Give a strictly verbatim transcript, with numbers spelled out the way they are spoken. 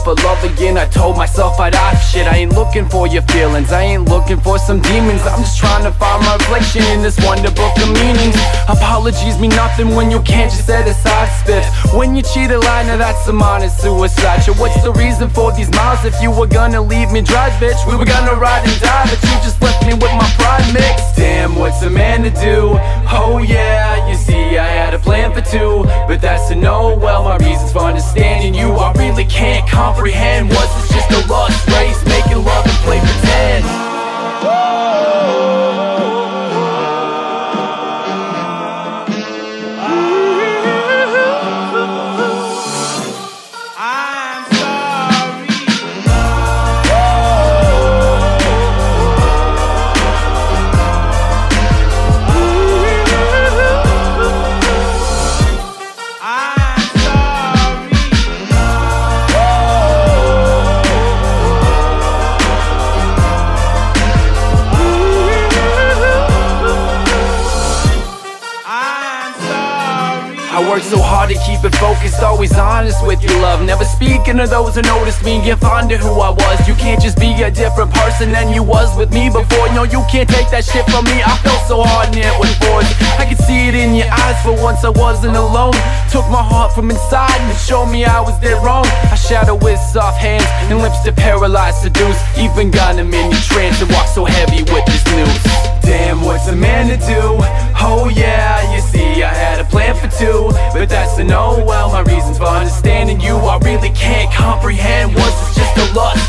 for love again. I told myself I'd off shit. I ain't looking for your feelings, I ain't looking for some demons. I'm just trying to find my reflection in this wonder book of meanings. Apologies mean nothing when you can't just set aside spit. When you cheat a lie, now that's some honest suicide. So what's the reason for these miles if you were gonna leave me dry, bitch? We were gonna ride and die, but you just left me with my pride mixed. Damn, what's a man to do? Oh yeah, you see I had a plan for two, but that's to know well my reasons for understanding you. I really can't comprehend. Was this just a lost race, making love and play pretend? I worked so hard to keep it focused, always honest with your love. Never speaking to those who noticed me and get fond of who I was. You can't just be a different person than you was with me before. No, you can't take that shit from me. I felt so hard and it was forced. I could see it in your eyes, for once I wasn't alone. Took my heart from inside and showed me I was dead wrong. I shadowed with soft hands and lips that paralyzed, seduce. Even got him in your trance and walked so heavy with this news. Damn, what's a man to do? Oh yeah, you see I had a plan for two, but that's to know well my reasons for understanding you. I really can't comprehend. Was this just a lust